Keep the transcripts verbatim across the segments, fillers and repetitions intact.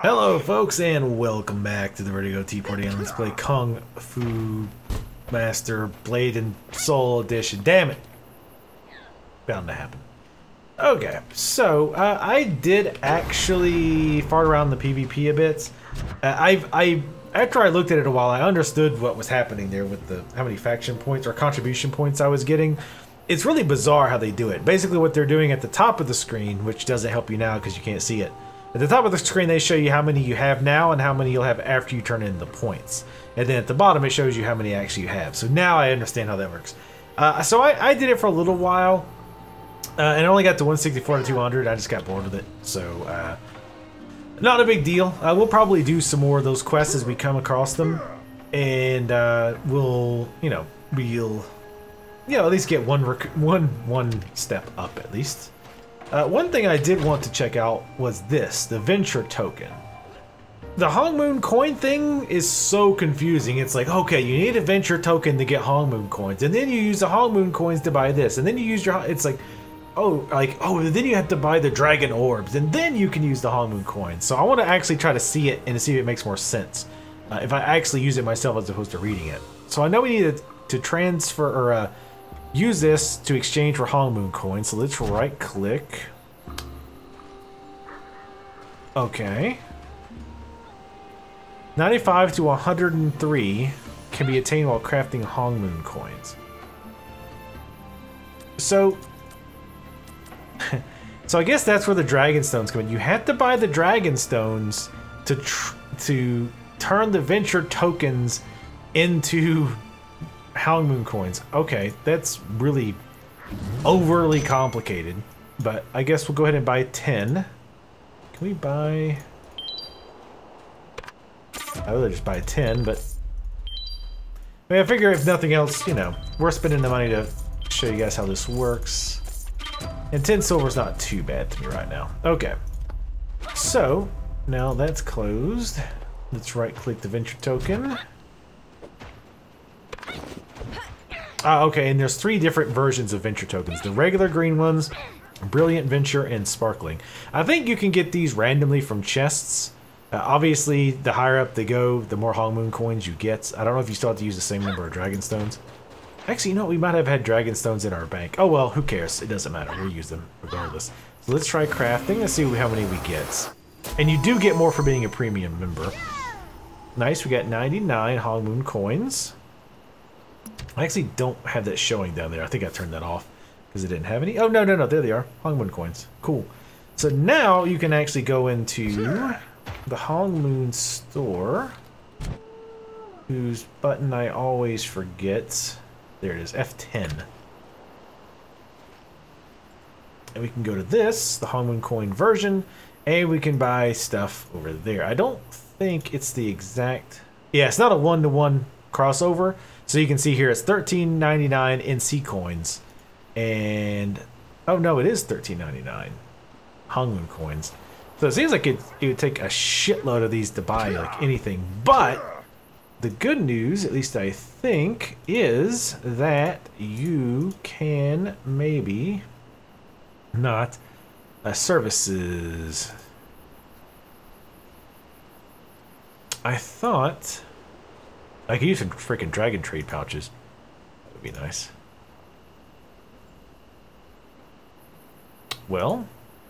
Hello folks and welcome back to the Vertigo Tea Party and let's play Kung Fu Master Blade and Soul Edition. Damn it! Bound to happen. Okay, so uh, I did actually fart around the PvP a bit. Uh, I've, I after I looked at it a while, I understood what was happening there with the how many faction points or contribution points I was getting. It's really bizarre how they do it. Basically, what they're doing at the top of the screen, which doesn't help you now because you can't see it. At the top of the screen, they show you how many you have now and how many you'll have after you turn in the points. And then at the bottom, it shows you how many actually you have. So now I understand how that works. Uh, so I, I did it for a little while, uh, and I only got to one sixty-four to two hundred. I just got bored with it. So, uh, not a big deal. Uh, we'll probably do some more of those quests as we come across them. And uh, we'll, you know, we'll, you know, at least get one, rec one, one step up at least. Uh, one thing I did want to check out was this, the Venture Token. The Hong Moon coin thing is so confusing. It's like, okay, you need a Venture Token to get Hong Moon coins, and then you use the Hong Moon coins to buy this, and then you use your, it's like, oh, like, oh, then you have to buy the Dragon Orbs, and then you can use the Hong Moon coins. So I want to actually try to see it and see if it makes more sense. Uh, if I actually use it myself as opposed to reading it. So I know we need to, to transfer, or uh, use this to exchange for Hong Moon coins, so let's right click. Okay. ninety-five to one hundred three can be attained while crafting Hong Moon coins. So, so I guess that's where the Dragon Stones come in. You have to buy the Dragon Stones to tr to turn the Venture Tokens into Hong Moon coins. Okay, that's really overly complicated, but I guess we'll go ahead and buy ten. Can we buy... I would just buy ten, but... I mean, I figure if nothing else, you know, we're spending the money to show you guys how this works. And ten silver's not too bad to me right now. Okay. So, now that's closed. Let's right-click the Venture Token. Ah, okay, and there's three different versions of Venture Tokens. The regular green ones, Brilliant Venture, and Sparkling. I think you can get these randomly from chests. Uh, obviously, the higher up they go, the more Hong Moon coins you get. I don't know if you still have to use the same number of Dragon Stones. Actually, you know, we might have had Dragon Stones in our bank. Oh well, who cares? It doesn't matter. We'll use them regardless. So let's try crafting. Let's see how many we get. And you do get more for being a premium member. Nice, we got ninety-nine Hong Moon coins. I actually don't have that showing down there. I think I turned that off because it didn't have any. Oh, no, no, no. There they are. Hong Moon coins. Cool. So now you can actually go into the Hong Moon store, whose button I always forget. There it is, F ten. And we can go to this, the Hong Moon coin version, and we can buy stuff over there. I don't think it's the exact... Yeah, it's not a one-to-one crossover. So you can see here it's thirteen ninety-nine N C coins. And... oh no, it is thirteen ninety-nine Hong Moon coins. So it seems like it, it would take a shitload of these to buy like anything. But the good news, at least I think, is that you can maybe not uh, services. I thought I could use some freaking dragon trade pouches. That would be nice. Well.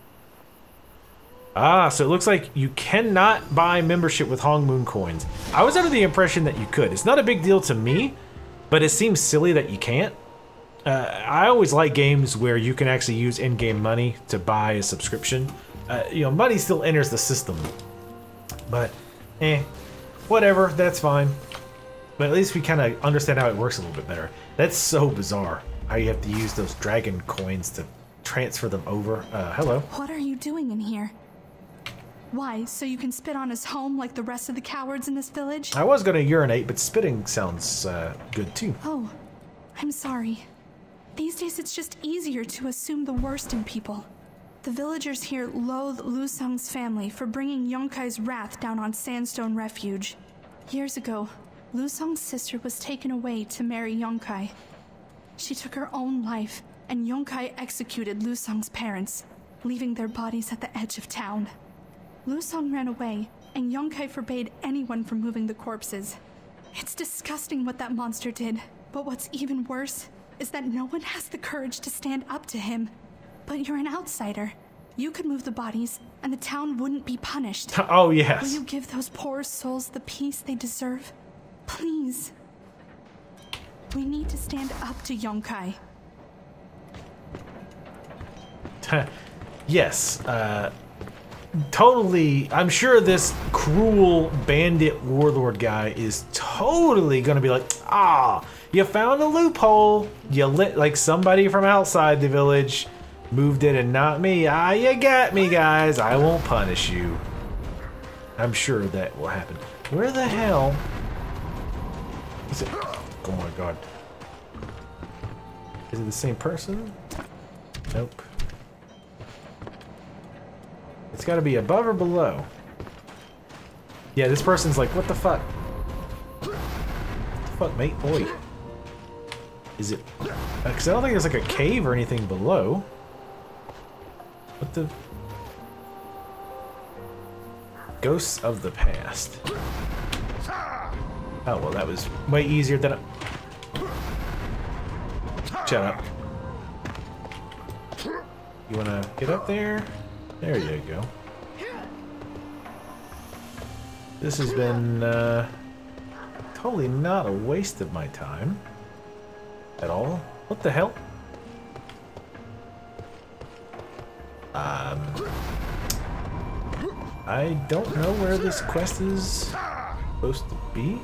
Ah, so it looks like you cannot buy membership with Hong Moon coins. I was under the impression that you could. It's not a big deal to me, but it seems silly that you can't. Uh, I always like games where you can actually use in-game money to buy a subscription. Uh, you know, money still enters the system. But, eh, whatever, that's fine. But at least we kind of understand how it works a little bit better. That's so bizarre, how you have to use those dragon coins to transfer them over. Uh, hello. What are you doing in here? Why, so you can spit on his home like the rest of the cowards in this village? I was going to urinate, but spitting sounds uh, good too. Oh, I'm sorry. These days it's just easier to assume the worst in people. The villagers here loathe Lu Sung's family for bringing Yonkai's wrath down on Sandstone Refuge. Years ago, Lu Sung's sister was taken away to marry Yonkai. She took her own life, and Yonkai executed Lu Sung's parents, leaving their bodies at the edge of town. Lu Sung ran away, and Yonkai forbade anyone from moving the corpses. It's disgusting what that monster did, but what's even worse is that no one has the courage to stand up to him. But you're an outsider. You could move the bodies, and the town wouldn't be punished. Oh, yes. Will you give those poor souls the peace they deserve? Please. We need to stand up to Yonkai. Yes, uh, totally. I'm sure this cruel bandit warlord guy is totally gonna be like, ah, you found a loophole. You lit like somebody from outside the village moved it and not me. Ah, you got me, guys. I won't punish you. I'm sure that will happen. Where the hell is it? Oh my god. Is it the same person? Nope. It's got to be above or below. Yeah, this person's like, what the fuck? What the fuck, mate? Oi. Is it... Because I don't think there's like a cave or anything below. What the... Ghosts of the past. Oh, well, that was way easier than I... Shut up. You want to get up there? There you go. This has been uh, totally not a waste of my time at all. What the hell? Um, I don't know where this quest is supposed to be.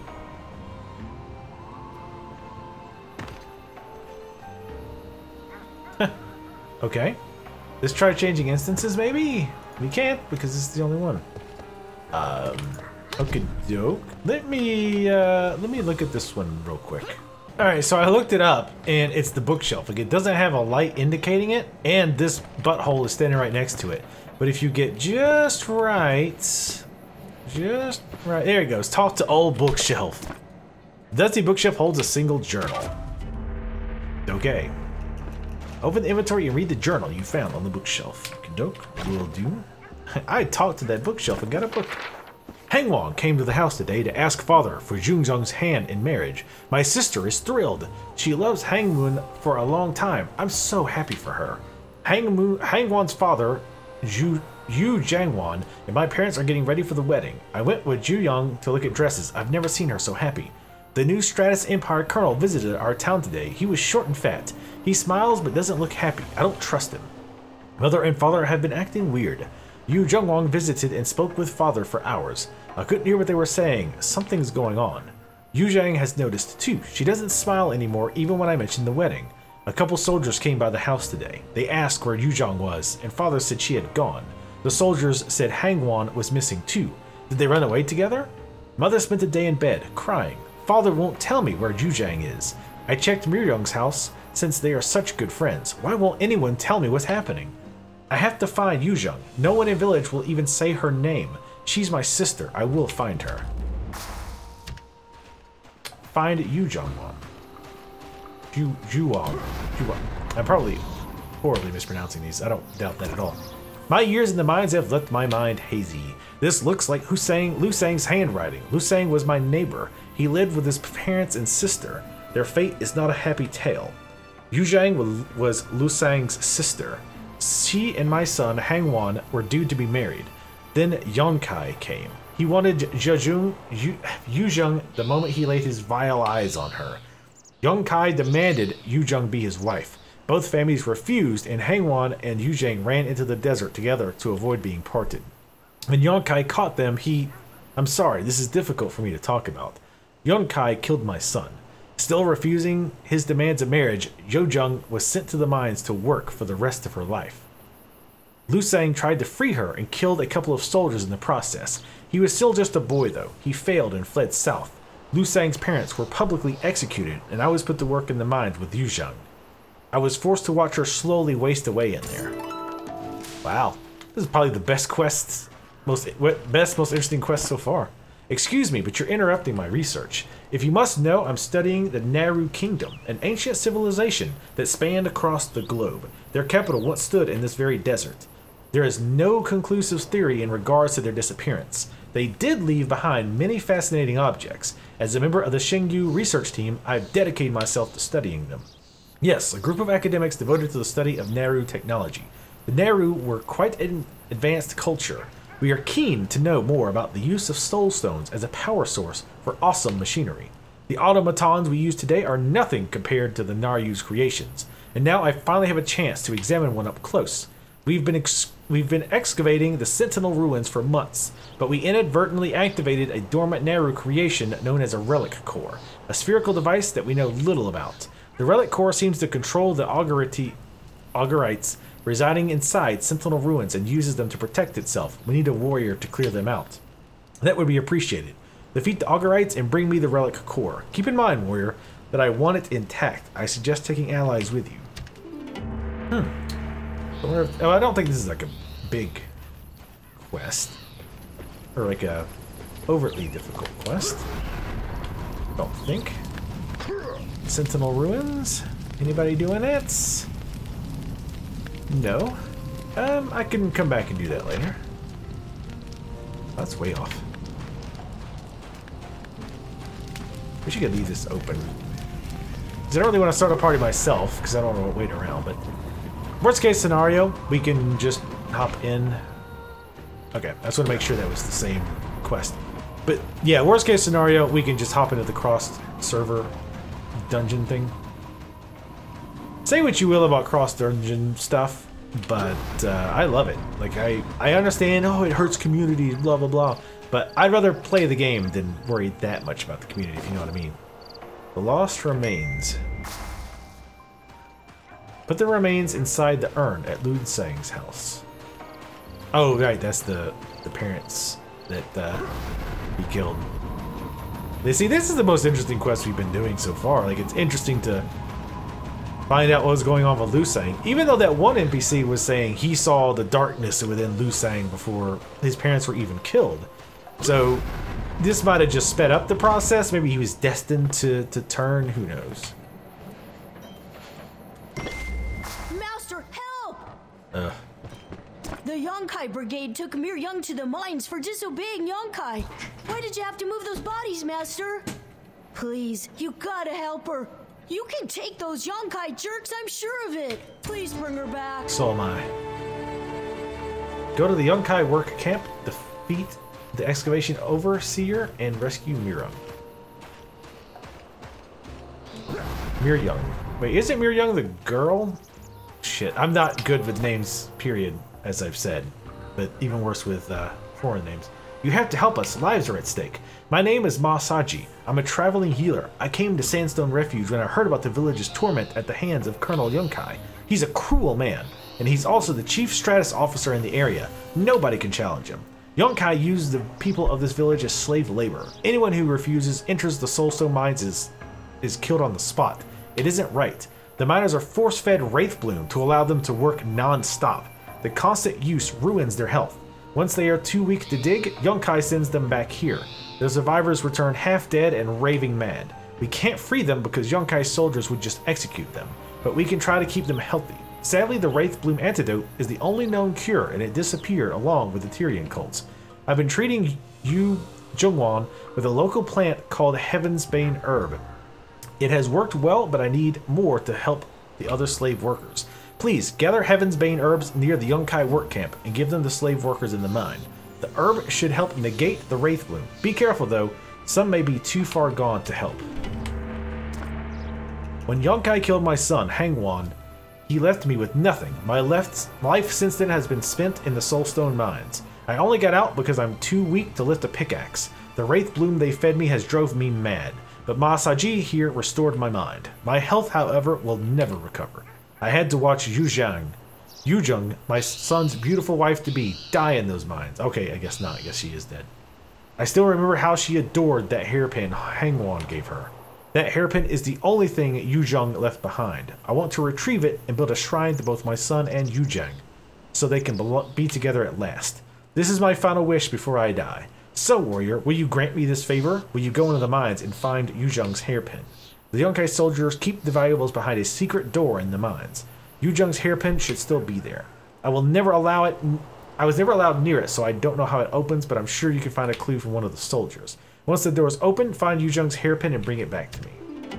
Okay. Let's try changing instances, maybe? We can't, because this is the only one. Um, okay, doke. Let me, uh, let me look at this one real quick. Alright, so I looked it up, and it's the bookshelf. Like, it doesn't have a light indicating it, and this butthole is standing right next to it. But if you get just right, just right, there it goes. Talk to old bookshelf. Dusty bookshelf holds a single journal. Okay. Open the inventory and read the journal you found on the bookshelf. Doke, will do. I talked to that bookshelf and got a book. Hangwon came to the house today to ask father for Junzong's hand in marriage. My sister is thrilled. She loves Hangmoon for a long time. I'm so happy for her. Hangmoon, Hangwon's father, Ju, Yu Jangwon, and my parents are getting ready for the wedding. I went with Ju Young to look at dresses. I've never seen her so happy. The new Stratus Empire colonel visited our town today. He was short and fat. He smiles but doesn't look happy. I don't trust him. Mother and father have been acting weird. Yu Zhongwang visited and spoke with father for hours. I couldn't hear what they were saying. Something's going on. Yu Zhang has noticed too. She doesn't smile anymore even when I mention the wedding. A couple soldiers came by the house today. They asked where Yu Zhang was, and father said she had gone. The soldiers said Hangwon was missing too. Did they run away together? Mother spent the day in bed, crying. Father won't tell me where Yu Zhang is. I checked Miryong's house. Since they are such good friends, why won't anyone tell me what's happening? I have to find Yu Zhang. No one in village will even say her name. She's my sister. I will find her. Find Yu Zhang. Ju Juwang. Juwang. I'm probably horribly mispronouncing these. I don't doubt that at all. My years in the mines have left my mind hazy. This looks like Husang, Lu Sang's handwriting. Lu Sang was my neighbor. He lived with his parents and sister. Their fate is not a happy tale. Yu Zhang was Lu Sang's sister. She and my son, Hangwon, were due to be married. Then Yonkai came. He wanted Zhejung, Yu, Yu Zhang the moment he laid his vile eyes on her. Yonkai demanded Yu Zhang be his wife. Both families refused, and Hangwon and Yu Zhang ran into the desert together to avoid being parted. When Yonkai caught them, he... I'm sorry, this is difficult for me to talk about. Yonkai killed my son. Still refusing his demands of marriage, Yu Zhang was sent to the mines to work for the rest of her life. Lu Sang tried to free her and killed a couple of soldiers in the process. He was still just a boy though. He failed and fled south. Lu Sang's parents were publicly executed, and I was put to work in the mines with Yu Zhang. I was forced to watch her slowly waste away in there. Wow, this is probably the best quest, most best, most interesting quest so far. Excuse me, but you're interrupting my research. If you must know, I'm studying the Naru Kingdom, an ancient civilization that spanned across the globe. Their capital once stood in this very desert. There is no conclusive theory in regards to their disappearance. they did leave behind many fascinating objects. As a member of the Shengyu research team, I've dedicated myself to studying them. Yes, a group of academics devoted to the study of Naru technology. The Naru were quite an advanced culture. We are keen to know more about the use of soul stones as a power source for awesome machinery. The automatons we use today are nothing compared to the Naru's creations, and now I finally have a chance to examine one up close. We've been ex we've been excavating the Sentinel ruins for months, but we inadvertently activated a dormant Naru creation known as a relic core, a spherical device that we know little about. The relic core seems to control the Augurite, Augurites residing inside Sentinel ruins and uses them to protect itself. We need a warrior to clear them out. That would be appreciated. Defeat the Augurites and bring me the relic core. Keep in mind, warrior, that I want it intact. I suggest taking allies with you. Hmm. I wonder if, oh, I don't think this is like a big quest. Or like a overtly difficult quest. Don't think. Sentinel ruins? Anybody doing it? No. Um, I can come back and do that later. That's way off. Wish I could leave this open. Because I don't really want to start a party myself, because I don't want to wait around, but... Worst case scenario, we can just hop in. Okay, I just want to make sure that was the same quest. But yeah, worst case scenario, we can just hop into the cross server dungeon thing. Say what you will about cross dungeon stuff, but uh, I love it. Like, I, I understand, oh, it hurts communities, blah, blah, blah. But I'd rather play the game than worry that much about the community, if you know what I mean. The Lost Remains. Put the remains inside the urn at Lu Sang's house. Oh, right, that's the, the parents that uh, he killed. They see, this is the most interesting quest we've been doing so far. Like, it's interesting to find out what was going on with Lu Sang. Even though that one N P C was saying he saw the darkness within Lu Sang before his parents were even killed. So, this might have just sped up the process. Maybe he was destined to, to turn. Who knows? Master, help! Ugh. The Yonkai Brigade took Mir Young to the mines for disobeying Yonkai. Why did you have to move those bodies, Master? Please, you gotta help her. You can take those Yonkai jerks, I'm sure of it. Please bring her back. So am I. Go to the Yonkai work camp, defeat the excavation overseer, and rescue Mir Young. Mir Young. Wait, isn't Mir Young the girl? Shit, I'm not good with names, period, as I've said. But even worse with uh, foreign names. You have to help us. Lives are at stake. My name is Masaji. I'm a traveling healer. I came to Sandstone Refuge when I heard about the village's torment at the hands of Colonel Yonkai. He's a cruel man, and he's also the chief stratus officer in the area. Nobody can challenge him. Yonkai used the people of this village as slave labor. Anyone who refuses enters the Soulstone mines is, is killed on the spot. It isn't right. The miners are force-fed Wraith Bloom to allow them to work non-stop. The constant use ruins their health. Once they are too weak to dig, Yonkai sends them back here. The survivors return half dead and raving mad. We can't free them because Yonkai soldiers would just execute them, but we can try to keep them healthy. Sadly, the Wraith Bloom antidote is the only known cure, and it disappeared along with the Tyrian cults. I've been treating Yu Jungwon with a local plant called Heaven's Bane Herb. It has worked well, but I need more to help the other slave workers. Please, gather Heaven's Bane herbs near the Yonkai work camp and give them to slave workers in the mine. The herb should help negate the Wraith Bloom. Be careful though, some may be too far gone to help. When Yonkai killed my son, Hangwan, he left me with nothing. My left life since then has been spent in the Soulstone mines. I only got out because I'm too weak to lift a pickaxe. The Wraith Bloom they fed me has drove me mad, but Masaji here restored my mind. My health, however, will never recover. I had to watch Yuzhang, Yuzhang, my son's beautiful wife-to-be, die in those mines. Okay, I guess not. I guess she is dead. I still remember how she adored that hairpin Hangwan gave her. That hairpin is the only thing Yuzhang left behind. I want to retrieve it and build a shrine to both my son and Yuzhang, so they can be together at last. This is my final wish before I die. So, warrior, will you grant me this favor? Will you go into the mines and find Yuzhang's hairpin? The Yonkai soldiers keep the valuables behind a secret door in the mines. Yuzhang's hairpin should still be there. I will never allow it I was never allowed near it, so I don't know how it opens, but I'm sure you can find a clue from one of the soldiers. Once the door is open, find Yu Jung's hairpin and bring it back to me.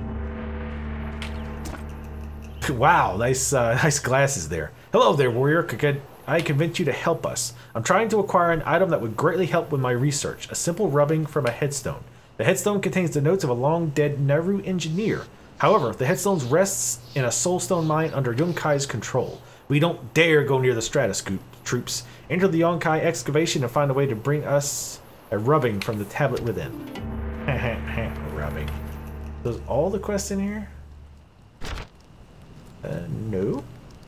Wow, nice, uh, nice glasses there. Hello there, warrior. Could I convince you to help us? I'm trying to acquire an item that would greatly help with my research. A simple rubbing from a headstone. The headstone contains the notes of a long-dead Naru engineer. However, the headstone rests in a soulstone mine under Yonkai's control. We don't dare go near the Stratus troops. Enter the Yonkai excavation and find a way to bring us a rubbing from the tablet within. Rubbing. Those all the quests in here? Uh, no.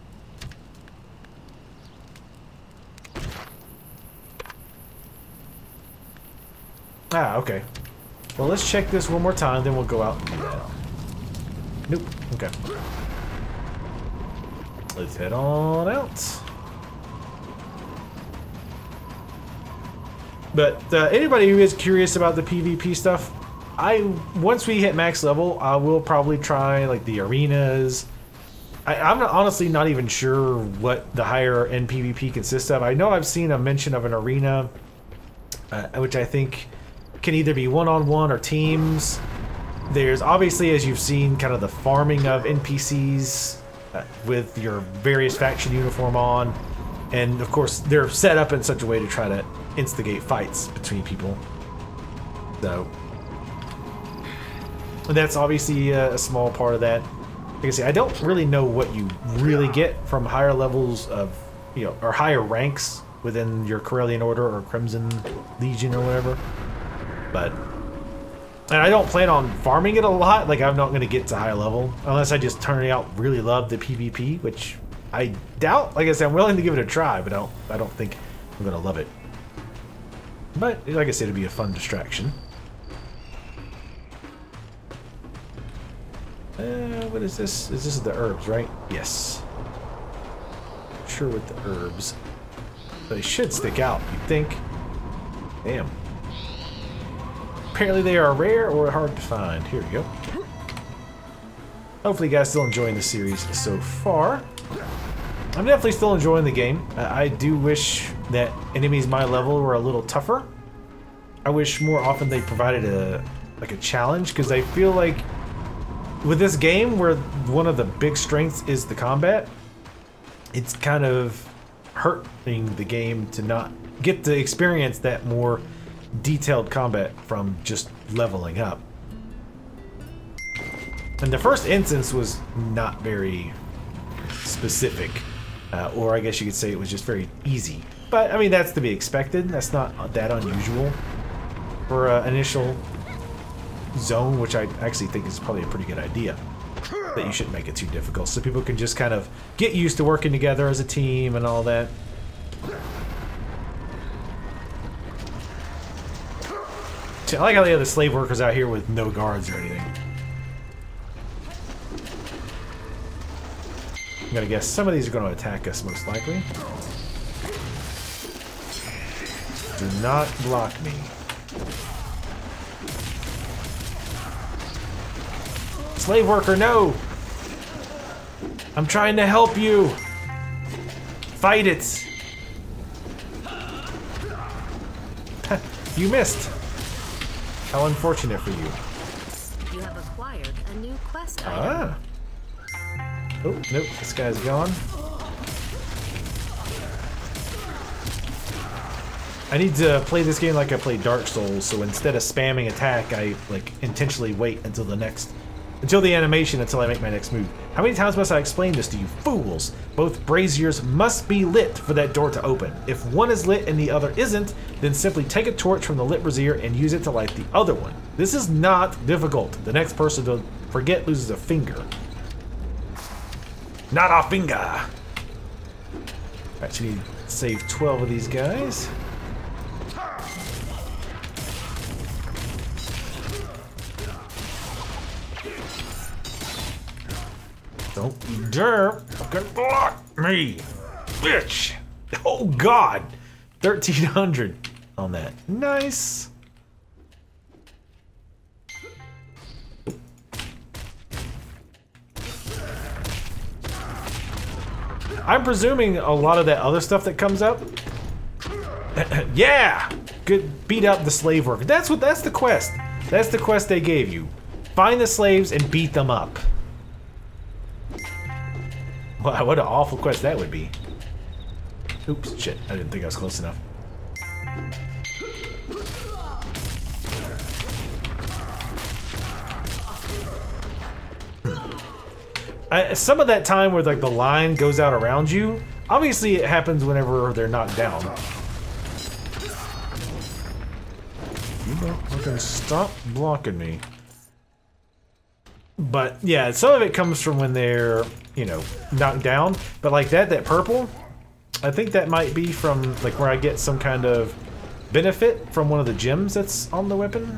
Ah, okay. Well, let's check this one more time, then we'll go out and do that. Nope. Okay. Let's head on out. But uh, anybody who is curious about the PvP stuff, I once we hit max level, I will probably try like the arenas. I, I'm not, honestly not even sure what the higher end PvP consists of. I know I've seen a mention of an arena, uh, which I think can either be one-on-one or teams. There's obviously, as you've seen, kind of the farming of N P Cs uh, with your various faction uniform on. And of course, they're set up in such a way to try to instigate fights between people. So, and that's obviously a, a small part of that. Like I say, I don't really know what you really get from higher levels of, you know, or higher ranks within your Corellian Order or Crimson Legion or whatever. But, and I don't plan on farming it a lot. Like, I'm not going to get to high level unless I just turn out really love the PvP, which I doubt. Like I said, I'm willing to give it a try, but I don't, I don't think I'm going to love it. But, like I said, it'd be a fun distraction. Uh, what is this? Is this the herbs, right? Yes. Not sure what the herbs. They should stick out, you'd think. Damn. Apparently they are rare or hard to find. Here we go. Hopefully you guys still enjoying the series so far. I'm definitely still enjoying the game. Uh, I do wish that enemies my level were a little tougher. I wish more often they provided a like a challenge, because I feel like with this game, where one of the big strengths is the combat, it's kind of hurting the game to not get to experience that more detailed combat from just leveling up. And the first instance was not very specific, uh, or I guess you could say it was just very easy. But I mean, that's to be expected. That's not that unusual for an uh, initial zone, which I actually think is probably a pretty good idea. That you shouldn't make it too difficult, so people can just kind of get used to working together as a team and all that. I like how they have the slave workers out here with no guards or anything. I'm gonna guess some of these are gonna attack us most likely. Do not block me. Slave worker, no! I'm trying to help you! Fight it! You missed! How unfortunate for you. You have acquired a new quest item. Ah! Oh, nope, this guy's gone. I need to play this game like I play Dark Souls, so instead of spamming attack, I like intentionally wait until the next Until the animation, until I make my next move. How many times must I explain this to you fools? Both braziers must be lit for that door to open. If one is lit and the other isn't, then simply take a torch from the lit brazier and use it to light the other one. This is not difficult. The next person to forget loses a finger. Not a finger! Actually, need to save twelve of these guys. Don't you dare fucking block me, bitch! Oh god! thirteen hundred on that. Nice! I'm presuming a lot of that other stuff that comes up Yeah! Good. Beat up the slave worker. That's what. That's the quest. That's the quest they gave you. Find the slaves and beat them up. Wow, what an awful quest that would be. Oops, shit. I didn't think I was close enough. I, some of that time where like the line goes out around you, obviously it happens whenever they're knocked down. You don't fucking stop blocking me. But yeah, some of it comes from when they're, you know, knocked down. But like that, that purple, I think that might be from like where I get some kind of benefit from one of the gems that's on the weapon.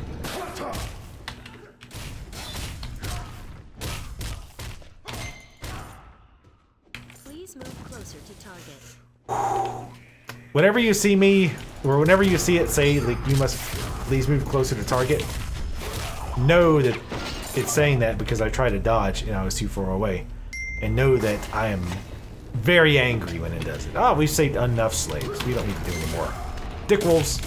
Please move closer to target. Whenever you see me, or whenever you see it say like you must please move closer to target, know that it's saying that because I tried to dodge and I was too far away. And know that I am very angry when it does it. Oh, we've saved enough slaves. We don't need to do any more. Dick wolves.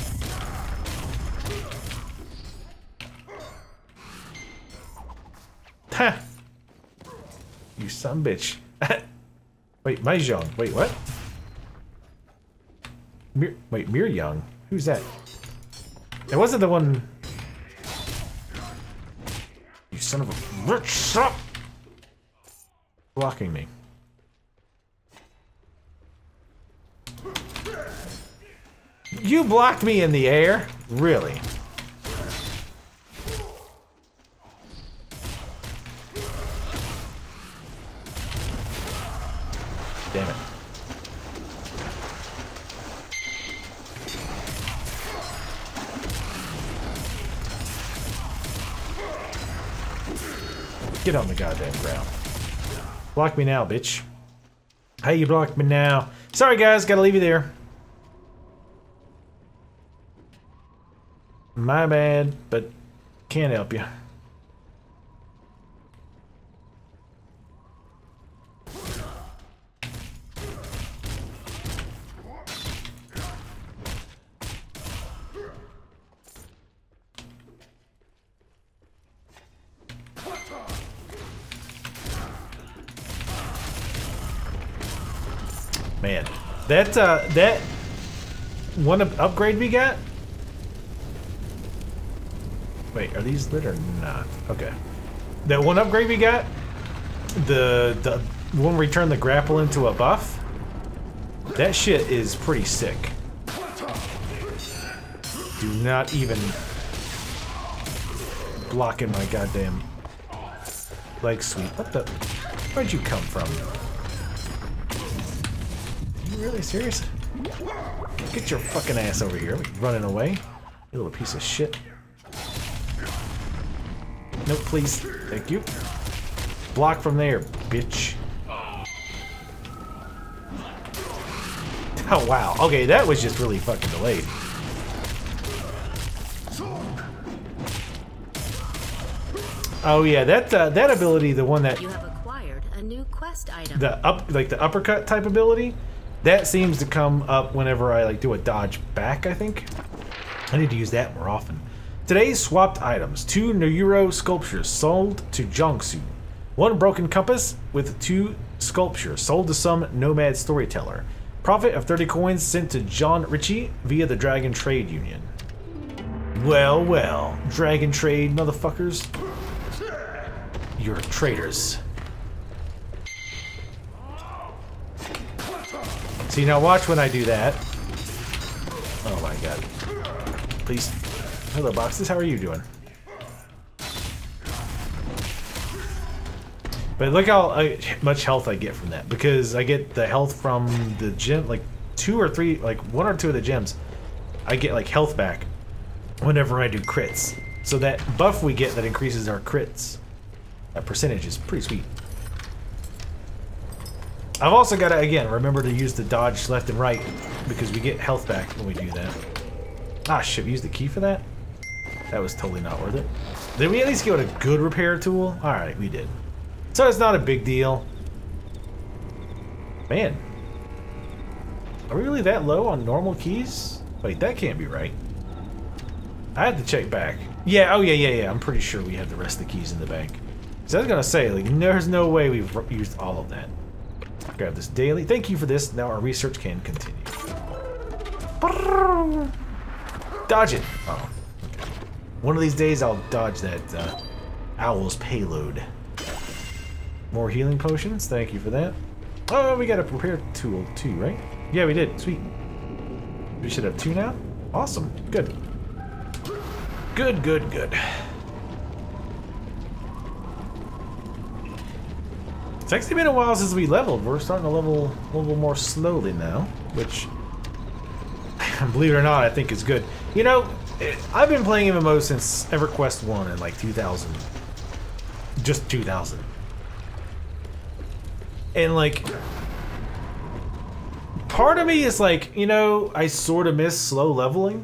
Ha! You son bitch. Wait, Mahjong. Wait, what? Mir Wait, Mir Young? Who's that? It wasn't the one... You son of a bitch! Stop! Blocking me. You blocked me in the air? Really? Damn it. Get on the goddamn ground. Block me now, bitch. Hey, you blocked me now. Sorry, guys, gotta leave you there. My bad, but can't help you. Man, that uh, that one up upgrade we got. Wait, are these lit or not? Okay, that one upgrade we got, the the one where we turn the grapple into a buff. That shit is pretty sick. Do not even block in my goddamn leg sweep. What the? Where'd you come from? Really serious? Get your fucking ass over here. Running away. You little piece of shit. Nope, please. Thank you. Block from there, bitch. Oh, wow. Okay, that was just really fucking delayed. Oh, yeah, that uh, that ability, the one that... You have acquired a new quest item. The up, like the uppercut type ability, that seems to come up whenever I like do a dodge back, I think. I need to use that more often. Today's swapped items. Two Neuro sculptures sold to Jiangsu. One broken compass with two sculptures sold to some nomad storyteller. Profit of thirty coins sent to John Ritchie via the Dragon Trade Union. Well, well. Dragon Trade, motherfuckers. You're traitors. See, now watch when I do that. Oh my god. Please. Hello, boxes. How are you doing? But look how uh, much health I get from that. Because I get the health from the gem, like two or three, like one or two of the gems. I get like health back whenever I do crits. So that buff we get that increases our crits, that percentage is pretty sweet. I've also got to, again, remember to use the dodge left and right because we get health back when we do that. Ah, shit, we used the key for that? That was totally not worth it. Did we at least get a good repair tool? Alright, we did. So it's not a big deal. Man. Are we really that low on normal keys? Wait, that can't be right. I had to check back. Yeah, oh yeah, yeah, yeah. I'm pretty sure we have the rest of the keys in the bank. So I was gonna say, like, there's no way we've used all of that. Grab this daily. Thank you for this. Now our research can continue. Dodge it. Oh. Okay. One of these days I'll dodge that uh, owl's payload. More healing potions. Thank you for that. Oh, we got a prepare tool too, right? Yeah, we did. Sweet. We should have two now. Awesome. Good. Good, good, good. It's actually been a while since we leveled. We're starting to level a little more slowly now, which, believe it or not, I think is good. You know, I've been playing M M O since EverQuest one in like two thousand. Just two thousand. And like, part of me is like, you know, I sort of miss slow leveling.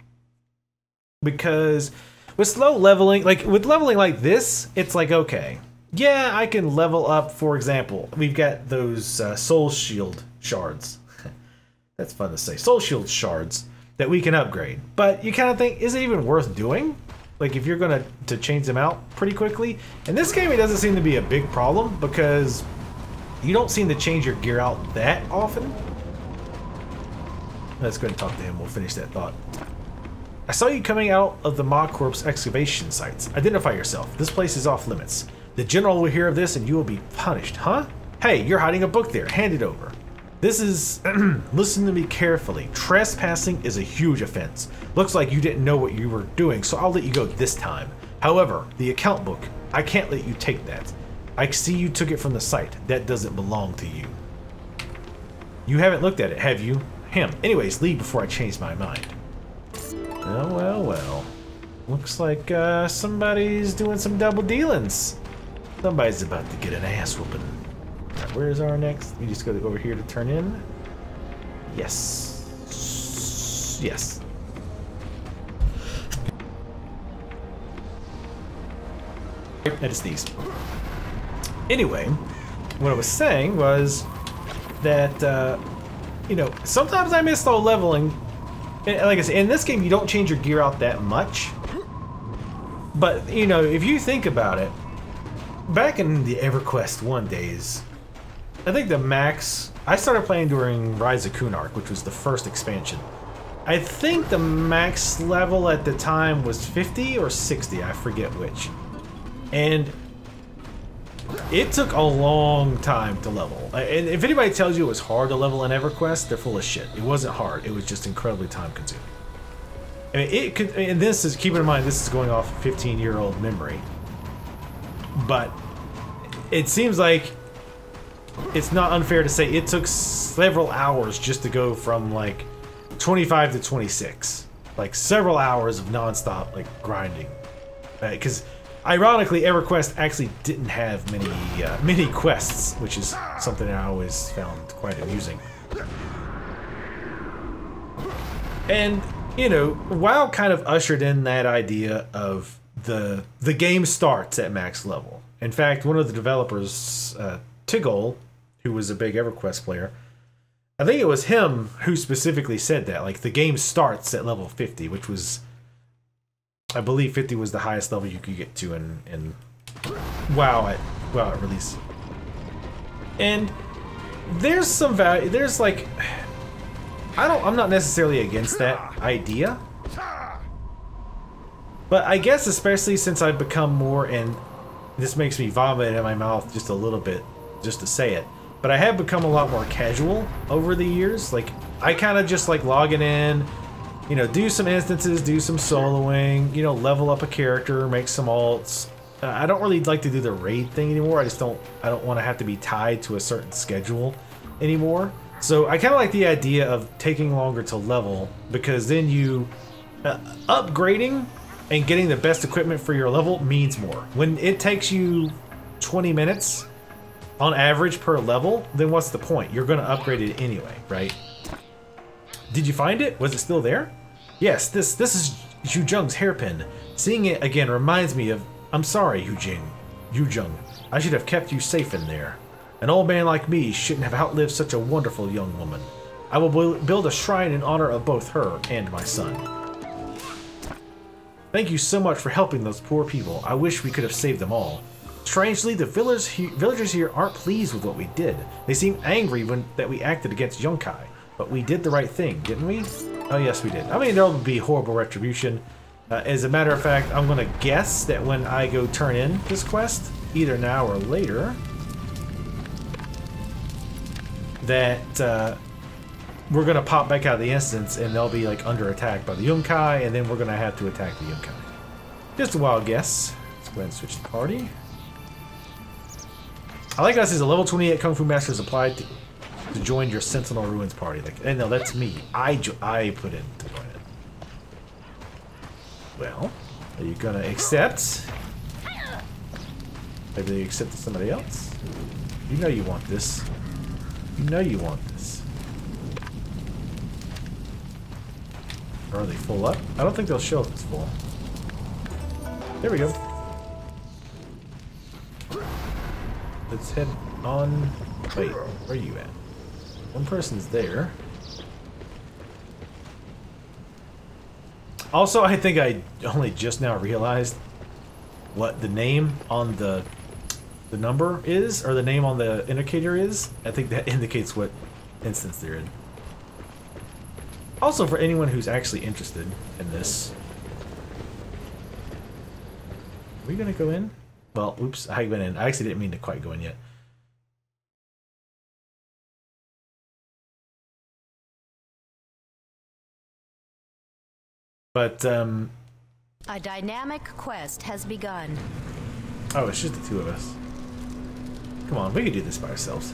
Because with slow leveling, like with leveling like this, it's like, okay, yeah, I can level up. For example, we've got those uh, soul shield shards. That's fun to say. Soul shield shards that we can upgrade. But you kind of think, is it even worth doing? Like if you're going to to change them out pretty quickly. In this game, it doesn't seem to be a big problem because you don't seem to change your gear out that often. Let's go ahead and talk to him. We'll finish that thought. I saw you coming out of the Maw Corps excavation sites. Identify yourself. This place is off limits. The general will hear of this and you will be punished, huh? Hey, you're hiding a book there. Hand it over. This is... Listen to me carefully. Trespassing is a huge offense. Looks like you didn't know what you were doing, so I'll let you go this time. However, the account book, I can't let you take that. I see you took it from the site. That doesn't belong to you. You haven't looked at it, have you? Him. Anyways, leave before I change my mind. Well, well, well. Looks like uh, somebody's doing some double dealings. Somebody's about to get an ass whooping. Right, where's our next? We just go over here to turn in. Yes. Yes. I just sneezed. Anyway, what I was saying was that, uh, you know, sometimes I miss slow leveling. And like I said, in this game, you don't change your gear out that much. But, you know, if you think about it, back in the EverQuest one days, I think the max... I started playing during Rise of Kunark, which was the first expansion. I think the max level at the time was fifty or sixty, I forget which. And it took a long time to level. And if anybody tells you it was hard to level in EverQuest, they're full of shit. It wasn't hard. It was just incredibly time consuming. I mean, it could, and this is, keep in mind, this is going off a fifteen year old memory. But it seems like it's not unfair to say it took several hours just to go from like twenty-five to twenty-six. Like several hours of non-stop like grinding. Because uh, ironically, EverQuest actually didn't have many uh, many quests, which is something I always found quite amusing. And you know, WoW kind of ushered in that idea of the the game starts at max level. In fact, one of the developers, uh, Tigol, who was a big EverQuest player, I think it was him who specifically said that. Like the game starts at level fifty, which was, I believe, fifty was the highest level you could get to in in WoW at WoW at release. And there's some value. There's like. I don't, I'm not necessarily against that idea, but I guess especially since I've become more, and this makes me vomit in my mouth just a little bit just to say it, but I have become a lot more casual over the years. Like I kind of just like logging in, you know, do some instances, do some soloing, you know, level up a character, make some alts. Uh, I don't really like to do the raid thing anymore. I just don't, I don't want to have to be tied to a certain schedule anymore. So I kind of like the idea of taking longer to level, because then you uh, upgrading and getting the best equipment for your level means more. When it takes you twenty minutes on average per level, then what's the point? You're going to upgrade it anyway, right? Did you find it? Was it still there? Yes, this this is Yu Jung's hairpin. Seeing it again reminds me of, I'm sorry, Yu Jing. Yu Jung. I should have kept you safe in there. An old man like me shouldn't have outlived such a wonderful young woman. I will bu- build a shrine in honor of both her and my son. Thank you so much for helping those poor people. I wish we could have saved them all. Strangely, the villagers, he villagers here aren't pleased with what we did. They seem angry when that we acted against Yunkai. But we did the right thing, didn't we? Oh yes, we did. I mean, there'll be horrible retribution. Uh, as a matter of fact, I'm gonna guess that when I go turn in this quest, either now or later, that uh, we're gonna pop back out of the instance and they'll be like under attack by the Yunkai, and then we're gonna have to attack the Yunkai. Just a wild guess. Let's go ahead and switch the party. I like how this is a level twenty-eight Kung Fu Master is applied to, to join your Sentinel Ruins party. Like, and no, that's me. I jo I put in to join it. Well, are you gonna accept? Maybe they accepted somebody else. You know you want this. You know you want this. Or are they full up? I don't think they'll show if it's full. There we go. Let's head on. Wait, where are you at? One person's there. Also, I think I only just now realized what the name on the the number is, or the name on the indicator is. I think that indicates what instance they're in. Also, for anyone who's actually interested in this, are we gonna go in? Well, oops, I went in. I actually didn't mean to quite go in yet. But, um... A dynamic quest has begun. oh, it's just the two of us. Come on, we can do this by ourselves.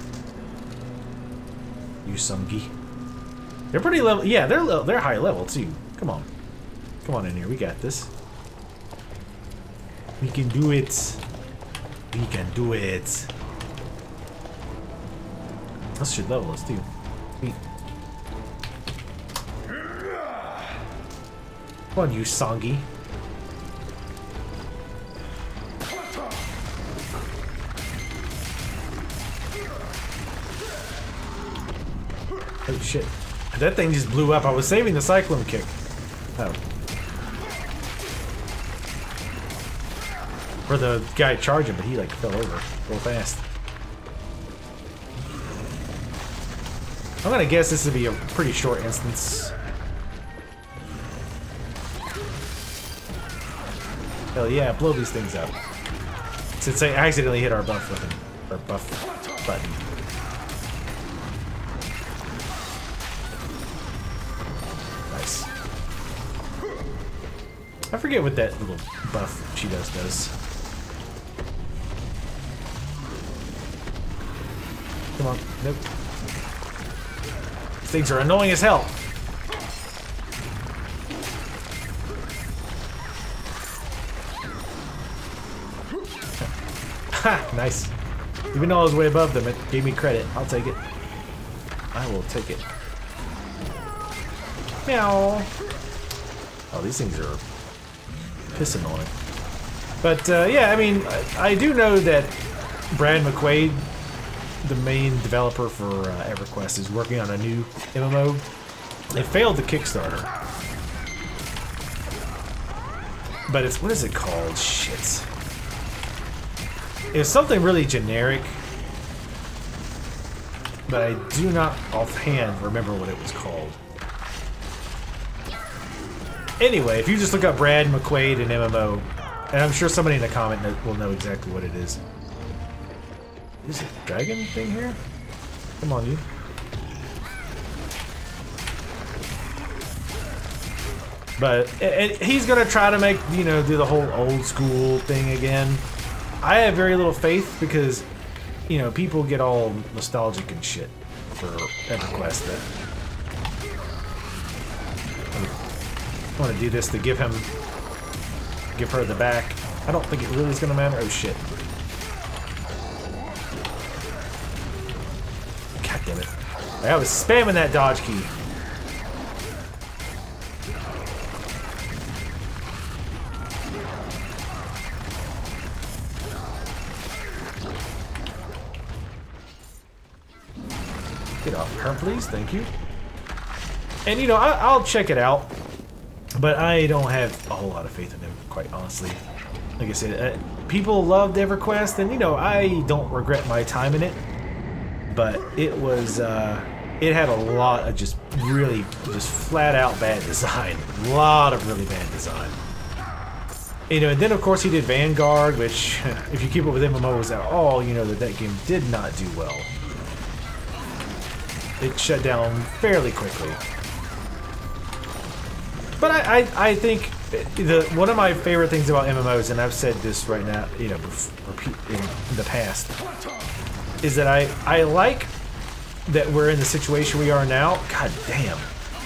You Sungi. They're pretty level. Yeah, they're level, they're high level too. Come on, come on in here. We got this. We can do it. We can do it. This should level us too. Sweet. Come on, you Songi. Oh shit. That thing just blew up. I was saving the cyclone kick. Oh. For the guy charging, but he like fell over real fast. I'm gonna guess this would be a pretty short instance. Hell yeah, blow these things up. Since I accidentally hit our buff weapon. Or buff button. Nice. I forget what that little buff she does does. Come on. Nope. These things are annoying as hell. Ha! Nice. Even though I was way above them, it gave me credit. I'll take it. I will take it. Meow. Oh, these things are pissing on it. But, uh, yeah, I mean, I, I do know that Brad McQuaid, the main developer for uh, EverQuest, is working on a new M M O. They failed the Kickstarter. But it's, what is it called? Shit. It's something really generic, but I do not offhand remember what it was called. Anyway, if you just look up Brad McQuaid and M M O, and I'm sure somebody in the comment will know exactly what it is. Is it a dragon thing here? Come on, you. But it, it, he's gonna try to make, you know, do the whole old school thing again. I have very little faith because, you know, people get all nostalgic and shit for EverQuest. That I want to do this to give him, give her the back. I don't think it really is going to matter. Oh shit! God damn it! I was spamming that dodge key. Get off her, please. Thank you. And you know, I, I'll check it out, but I don't have a whole lot of faith in him, quite honestly. Like I said, uh, people loved EverQuest, and you know, I don't regret my time in it. But it was, uh, it had a lot of just really, just flat out bad design. A lot of really bad design. You know, and then of course he did Vanguard, which, if you keep up with M M Os at all, you know that that game did not do well. It shut down fairly quickly. But I, I, I think the one of my favorite things about M M Os, and I've said this right now, you know, repeat in, in the past, is that I, I like that we're in the situation we are now. God damn.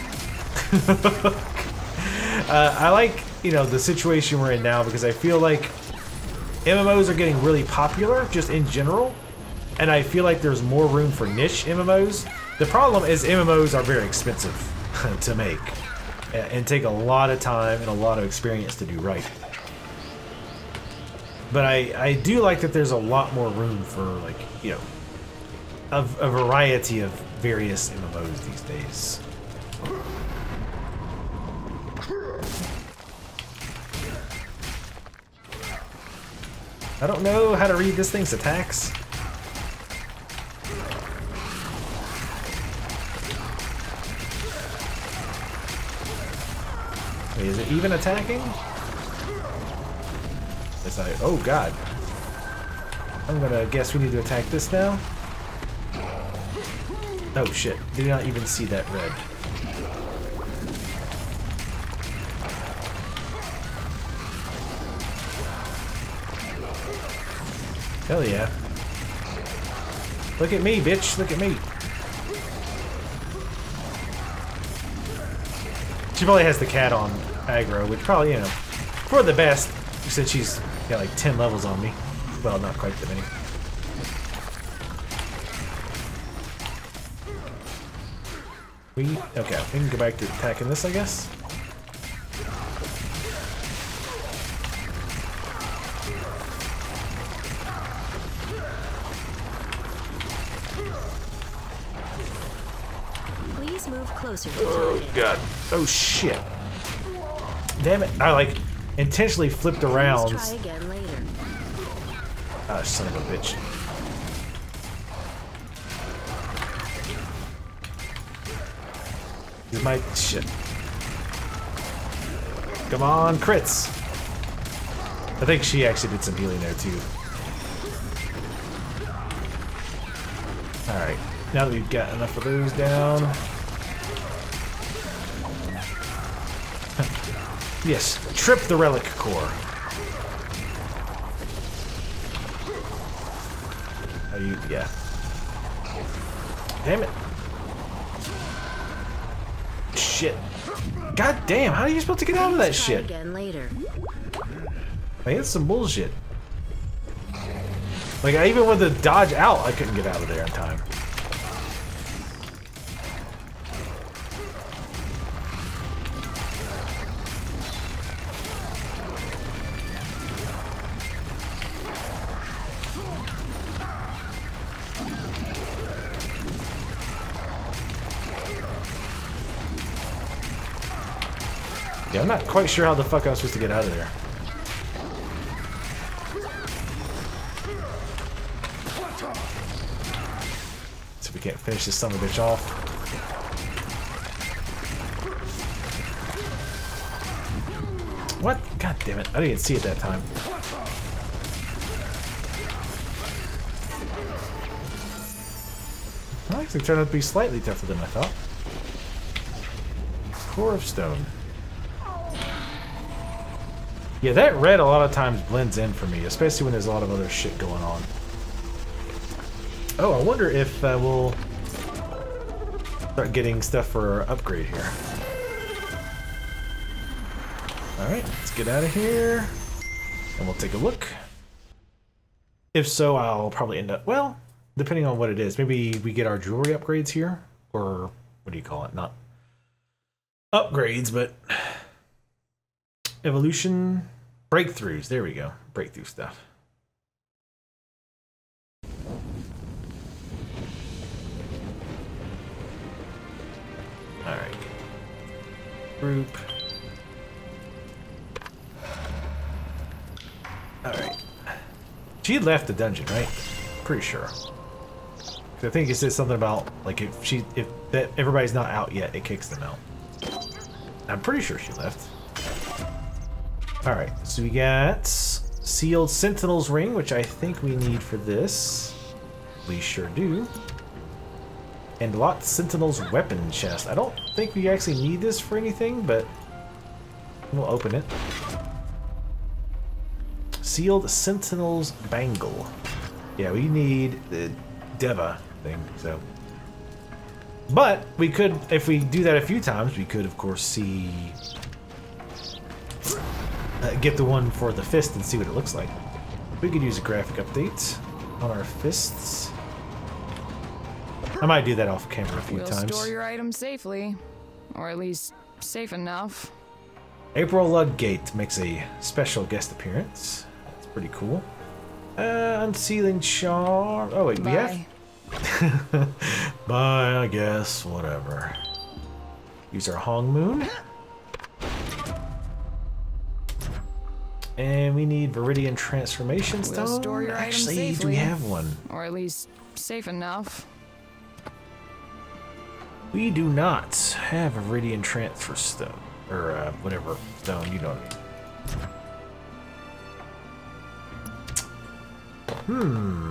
uh, I like, you know, the situation we're in now because I feel like M M Os are getting really popular just in general, and I feel like there's more room for niche M M Os. The problem is M M Os are very expensive to make and take a lot of time and a lot of experience to do right. But I, I do like that there's a lot more room for, like, you know, a, a variety of various M M Os these days. I don't know how to read this thing's attacks. Wait, is it even attacking? It's like, oh god. I'm gonna guess we need to attack this now. Oh shit, did not even see that red. Hell yeah. Look at me, bitch, look at me. She probably has the cat on aggro, which probably, you know, for the best, since she's got like ten levels on me. Well, not quite that many. We, okay, we can go back to attacking this, I guess. Please move closer to Oh target. god. Oh shit. Damn it. I like intentionally flipped around. Please try again later. Ah, son of a bitch. This might shit. Come on, crits. I think she actually did some healing there too. Alright. Now that we've got enough of those down. Yes, trip the relic core. Are you? Yeah. Damn it. Shit. God damn, how are you supposed to get out of that Please try shit? again later. Man, it's some bullshit. Like, I even with the dodge out, I couldn't get out of there in time. Yeah, I'm not quite sure how the fuck I was supposed to get out of there. So we can't finish this son of a bitch off. What? God damn it. I didn't even see it that time. Well, actually turned out to be slightly tougher than I thought. Core of Stone. Yeah, that red a lot of times blends in for me, especially when there's a lot of other shit going on. Oh, I wonder if uh, we'll start getting stuff for our upgrade here. Alright, let's get out of here. And we'll take a look. If so, I'll probably end up, well, depending on what it is. Maybe we get our jewelry upgrades here. Or, what do you call it? Not upgrades, but evolution breakthroughs. There we go. Breakthrough stuff. Alright. Group. Alright. She left the dungeon, right? Pretty sure. I think it says something about, like, if she, if that everybody's not out yet, it kicks them out. I'm pretty sure she left. Alright, so we got Sealed Sentinel's Ring, which I think we need for this. We sure do. And Lot Sentinel's Weapon Chest. I don't think we actually need this for anything, but we'll open it. Sealed Sentinel's Bangle. Yeah, we need the Deva thing, so. But we could, if we do that a few times, we could, of course, see. Uh, get the one for the fist and see what it looks like. We could use a graphic update on our fists. I might do that off camera a few we'll times. Store your items safely, or at least safe enough. April Ludgate makes a special guest appearance. That's pretty cool. Uh, unsealing charm. Oh wait, Bye. we have. Bye, I guess. Whatever. Use our Hong Moon. And we need Viridian Transformation Stone. We'll store your items Actually, safely, do we have one? Or at least safe enough. We do not have a Viridian Transfer Stone. Or uh, whatever stone, you don't. Hmm.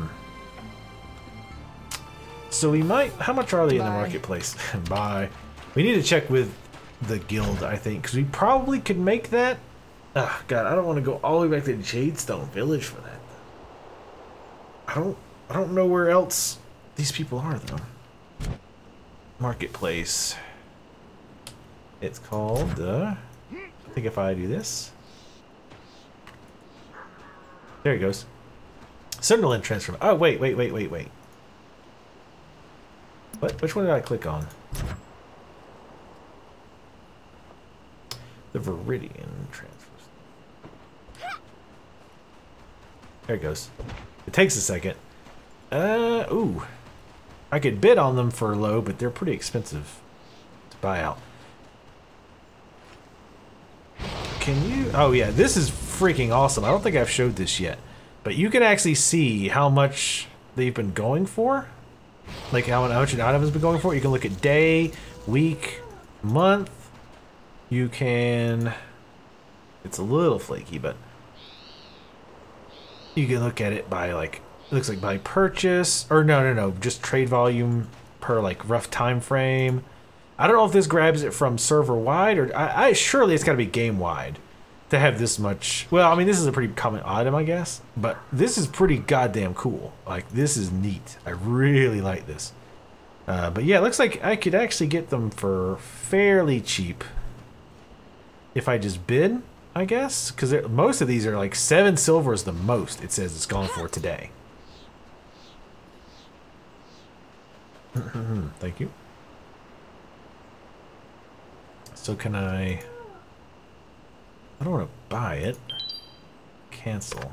So we might. How much are they Bye. in the marketplace? Bye. We need to check with the guild, I think, because we probably could make that. Ah, God, I don't want to go all the way back to Jadestone Village for that. I don't. I don't know where else these people are though. Marketplace. It's called. Uh, I think if I do this. There it goes. Sunderland Transform. Oh wait, wait, wait, wait, wait. What? Which one did I click on? The Viridian Transfer. There it goes. It takes a second. Uh, ooh. I could bid on them for low, but they're pretty expensive to buy out. Can you? Oh yeah, this is freaking awesome. I don't think I've showed this yet. But you can actually see how much they've been going for. Like how much an item has been going for. You can look at day, week, month. You can... It's a little flaky, but... You can look at it by like... It looks like by purchase. Or no, no, no. Just trade volume per like rough time frame. I don't know if this grabs it from server wide or... I, I surely it's got to be game wide. To have this much... Well, I mean, this is a pretty common item, I guess. But this is pretty goddamn cool. Like, this is neat. I really like this. Uh, but yeah, it looks like I could actually get them for fairly cheap. If I just bid, I guess. Because most of these are like seven silver is the most it says it's gone for today. Thank you. So can I... I don't want to buy it. Cancel.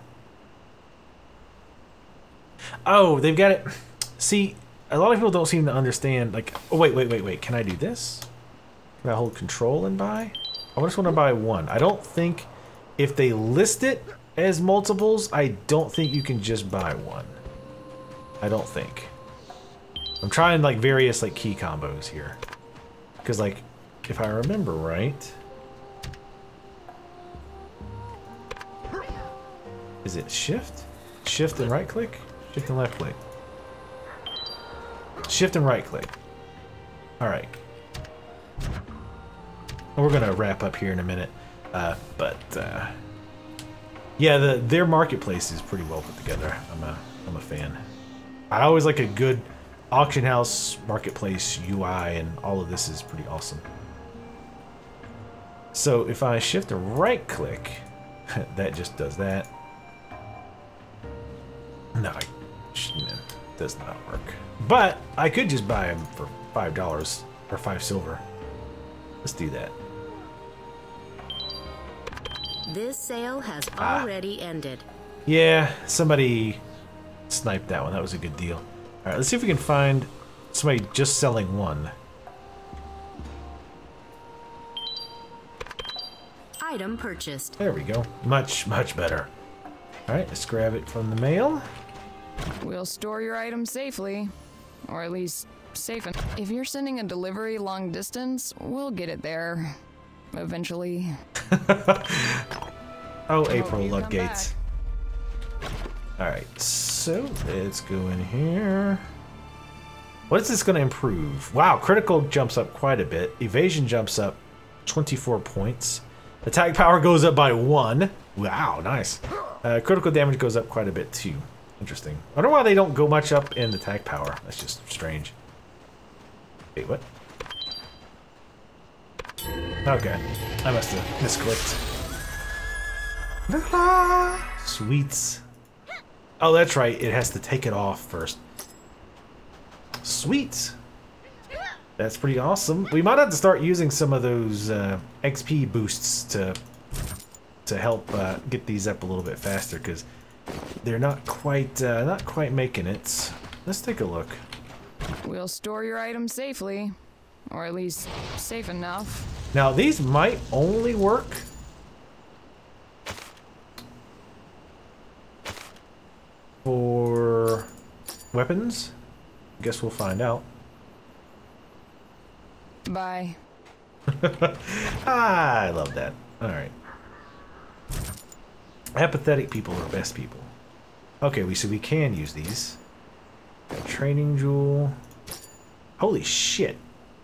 Oh, they've got it. See, a lot of people don't seem to understand. Like, oh, wait, wait, wait, wait. Can I do this? Can I hold control and buy? I just want to buy one. I don't think if they list it as multiples, I don't think you can just buy one. I don't think. I'm trying like various like key combos here. Because like, if I remember right... Is it shift? Shift and right click? Shift and left click. Shift and right click. Alright. We're gonna wrap up here in a minute. Uh, but uh, yeah, the their marketplace is pretty well put together. I'm a I'm a fan. I always like a good auction house marketplace U I, and all of this is pretty awesome. So if I shift and right click, that just does that. No, I, no, does not work. But I could just buy them for five dollars or five silver. Let's do that. This sale has Ah. already ended. Yeah, somebody sniped that one. That was a good deal. All right, let's see if we can find somebody just selling one. Item purchased. There we go. Much, much better. Alright, let's grab it from the mail. We'll store your items safely. Or at least safe enough. If you're sending a delivery long distance, we'll get it there. Eventually. Oh, April Ludgates. Alright, so let's go in here. What is this going to improve? Wow, critical jumps up quite a bit. Evasion jumps up twenty-four points. Attack power goes up by one. Wow, nice. Uh, critical damage goes up quite a bit too. Interesting. I wonder why they don't go much up in attack power. That's just strange. Wait, what? Okay, I must have misclicked. Sweets. Oh, that's right. It has to take it off first. Sweet. That's pretty awesome. We might have to start using some of those uh, X P boosts to to help uh, get these up a little bit faster, because they're not quite uh, not quite making it. Let's take a look. We'll store your items safely, or at least safe enough. Now these might only work for weapons. Guess we'll find out. Bye. Ah, I love that. Alright. Apathetic people are best people. Okay, we so we can use these. Got training jewel. Holy shit.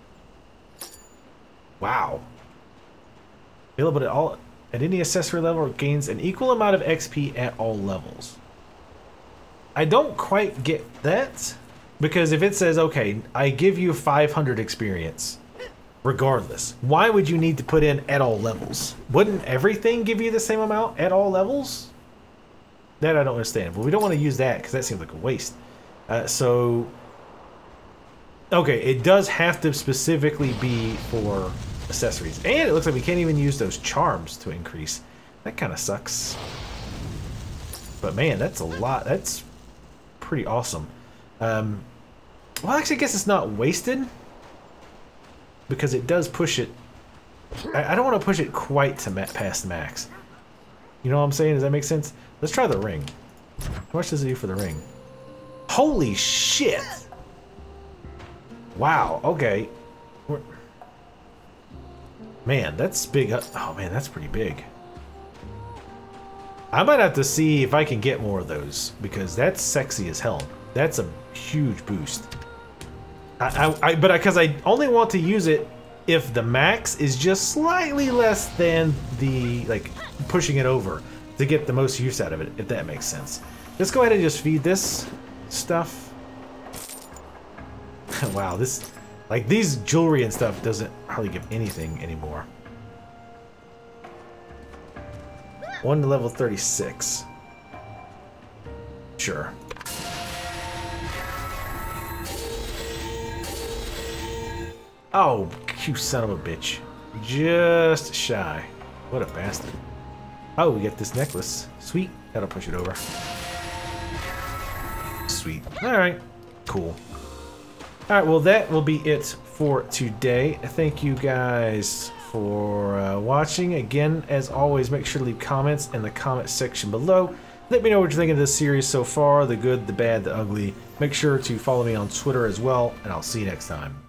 Wow. Available at all at any accessory level or gains an equal amount of X P at all levels. I don't quite get that, because if it says, okay, I give you five hundred experience regardless, why would you need to put in at all levels? Wouldn't everything give you the same amount at all levels? That I don't understand. But we don't want to use that because that seems like a waste. Uh, so, okay, it does have to specifically be for accessories. And it looks like we can't even use those charms to increase. That kind of sucks. But man, that's a lot. That's pretty awesome. Um, well, actually, I guess it's not wasted, because it does push it. I, I don't want to push it quite to ma past max. You know what I'm saying? Does that make sense? Let's try the ring. How much does it do for the ring? Holy shit! Wow, okay. We're... Man, that's big. Oh man, that's pretty big. I might have to see if I can get more of those, because that's sexy as hell. That's a huge boost. I, I, I but because I, I only want to use it if the max is just slightly less than the, like, pushing it over to get the most use out of it, if that makes sense. Let's go ahead and just feed this stuff. Wow, this, like, these jewelry and stuff doesn't hardly give anything anymore. One to level thirty-six. Sure. Oh, you son of a bitch. Just shy. What a bastard. Oh, we get this necklace. Sweet. That'll push it over. Sweet. Alright. Cool. Alright, well that will be it for today. Thank you guys for uh, watching. Again, as always, make sure to leave comments in the comment section below. Let me know what you're thinking of this series so far, the good, the bad, the ugly. Make sure to follow me on Twitter as well, and I'll see you next time.